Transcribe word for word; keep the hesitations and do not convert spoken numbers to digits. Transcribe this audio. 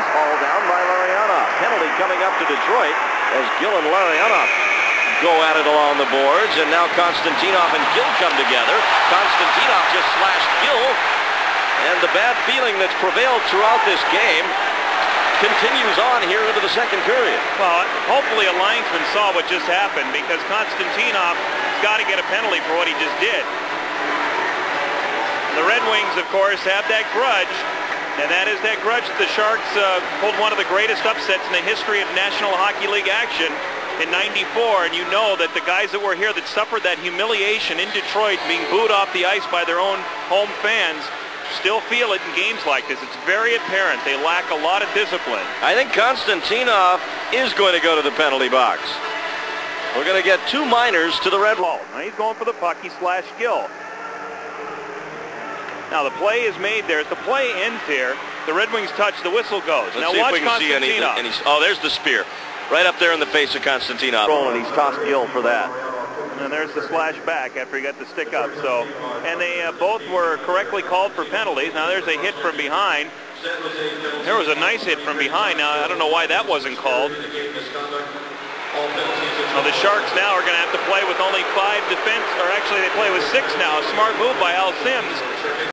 Hauled down by Larionov. Penalty coming up to Detroit as Gill and Larionov go at it along the boards, and now Konstantinov and Gill come together. Konstantinov just slashed Gill, and the bad feeling that's prevailed throughout this game continues on here into the second period. Well, hopefully a linesman saw what just happened, because Konstantinov's got to get a penalty for what he just did. The Red Wings, of course, have that grudge, and that is that grudge that the Sharks uh, pulled one of the greatest upsets in the history of National Hockey League action in ninety-four, and you know that the guys that were here that suffered that humiliation in Detroit, being booed off the ice by their own home fans, still feel it in games like this. It's very apparent they lack a lot of discipline. I think Konstantinov is going to go to the penalty box. We're going to get two minors to the red wall. Now he's going for the puck. He slashed Gill. Now the play is made there. As the play ends here, the Red Wings touch, the whistle goes. Let's now see watch if we can see any, Konstantinov. any. Oh, there's the spear. Right up there in the face of Konstantinov. And he's tossed Gill for that. And there's the slash back after he got the stick up. So, and they uh, both were correctly called for penalties. Now there's a hit from behind. There was a nice hit from behind. Now I don't know why that wasn't called. So the Sharks now are going to have to play with only five defense, or actually they play with six now. A smart move by Al Sims.